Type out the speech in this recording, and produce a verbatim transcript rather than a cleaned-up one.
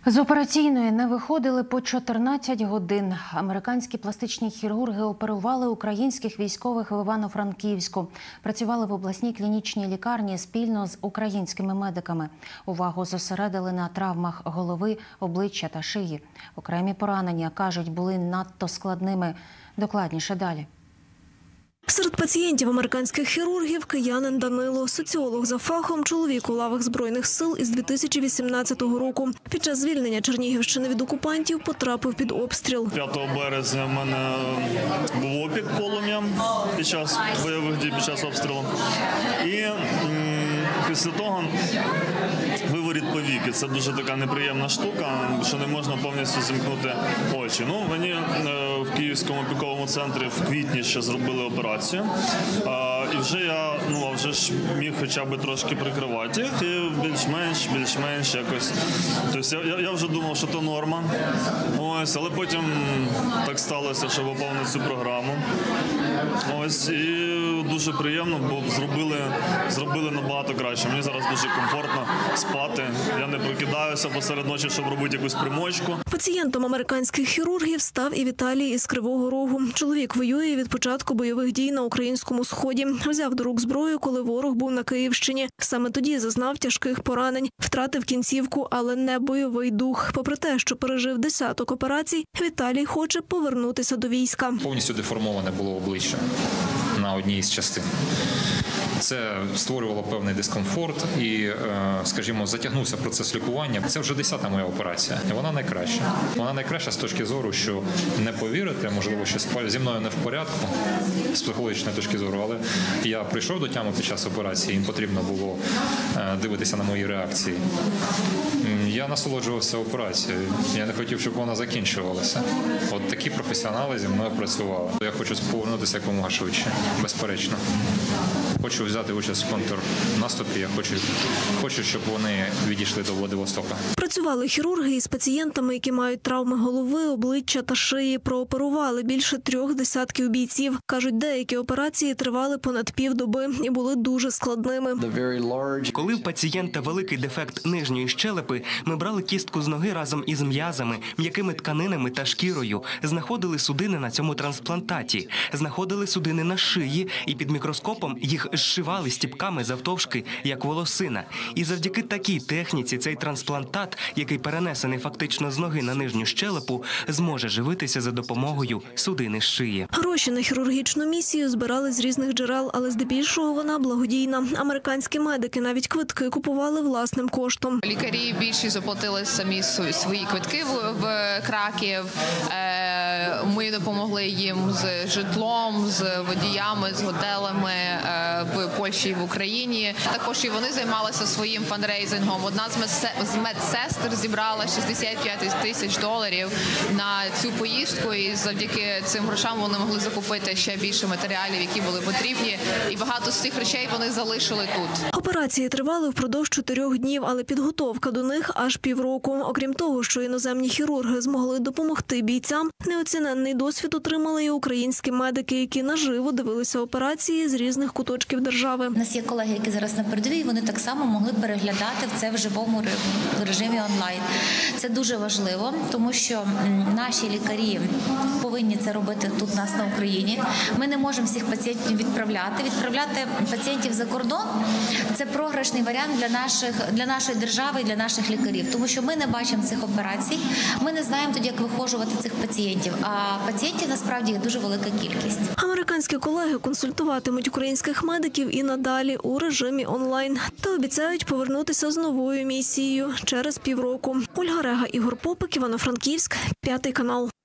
З операційної не виходили по чотирнадцять годин. Американські пластичні хірурги оперували українських військових в Івано-Франківську. Працювали в обласній клінічній лікарні спільно з українськими медиками. Увагу зосередили на травмах голови, обличчя та шиї. Окремі поранення, кажуть, були надто складними. Докладніше далі. Серед пацієнтів американських хірургів – киянин Данило. Соціолог за фахом, чоловік у лавах Збройних сил із дві тисячі вісімнадцятого року. Під час звільнення Чернігівщини від окупантів потрапив під обстріл. п'ятого березня в мене був опік полум'ям під час бойових дій, під час обстрілу. І м, після того виворіт повіки. Це дуже така неприємна штука, що не можна повністю зімкнути очі. Ну, мені е, в Київському опіковому центрі в квітні ще зробили операцію. А, і вже я, ну, а вже ж міг хоча б трошки прикривати їх, і більш-менш, більш-менш якось. Тобто я, я вже думав, що це норма. Ось, але потім так сталося, що попав на цю програму. Ось, і дуже приємно, бо зробили, зробили набагато краще. Мені зараз дуже комфортно спати. Я не прокидаюся посеред ночі, щоб робити якусь примочку. Пацієнтом американських хірургів став і Віталій із Кривого Рогу. Чоловік воює від початку бойових дій на українському сході. Взяв до рук зброю, коли ворог був на Київщині. Саме тоді зазнав тяжких поранень. Втратив кінцівку, але не бойовий дух. Попри те, що пережив десяток операцій, Віталій хоче повернутися до війська. Повністю деформоване було обличчя на одній із частин. Це створювало певний дискомфорт і, скажімо, затягнувся процес лікування. Це вже десята моя операція. І вона найкраща. Вона найкраща з точки зору, що не повірите, можливо, що зі мною не в порядку, з психологічної точки зору, але я прийшов до тями під час операції, їм потрібно було дивитися на мої реакції. Я насолоджувався операцією. Я не хотів, щоб вона закінчувалася. От такі професіонали зі мною працювали. Я хочу повернутися якомога швидше, безперечно. Хочу взяти участь в контрнаступі, я хочу, хочу, щоб вони відійшли до Владивостока. Працювали хірурги із пацієнтами, які мають травми голови, обличчя та шиї. Прооперували більше трьох десятків бійців. Кажуть, деякі операції тривали понад півдоби і були дуже складними. Коли в пацієнта великий дефект нижньої щелепи, ми брали кістку з ноги разом із м'язами, м'якими тканинами та шкірою. Знаходили судини на цьому трансплантаті. Знаходили судини на шиї і під мікроскопом їх зшивали стіпками завтовшки, як волосина. І завдяки такій техніці цей трансплантат, який перенесений фактично з ноги на нижню щелепу, зможе живитися за допомогою судини з шиї. Гроші на хірургічну місію збирали з різних джерел, але здебільшого вона благодійна. Американські медики навіть квитки купували власним коштом. Лікарі більшість заплатили самі свої квитки в Краків. Ми допомогли їм з житлом, з водіями, з готелями в Польщі і в Україні. Також і вони займалися своїм фандрейзингом. Одна з медсестер зібрала шістдесят п'ять тисяч доларів на цю поїздку, і завдяки цим грошам вони могли закупити ще більше матеріалів, які були потрібні. І багато з цих речей вони залишили тут. Операції тривали впродовж чотирьох днів, але підготовка до них аж півроку. Окрім того, що іноземні хірурги змогли допомогти бійцям, неоціненний досвід отримали і українські медики, які наживо дивилися операції з різних куточків держави. У нас є колеги, які зараз на передовій, вони так само могли переглядати це в живому режимі онлайн. Це дуже важливо, тому що наші лікарі повинні це робити тут у нас на Україні. Ми не можемо всіх пацієнтів відправляти. Відправляти пацієнтів за кордон – це програшний варіант для наших, для нашої держави і для наших лікарів, тому що ми не бачимо цих операцій, ми не знаємо тоді, як вихожувати цих пацієнтів, а пацієнтів насправді є дуже велика кількість. Американські колеги консультуватимуть українських медиків і надалі у режимі онлайн та обіцяють повернутися з новою місією через півроку. Ольга Рега, Ігор Попик, Івано-Франківськ, п'ятий канал.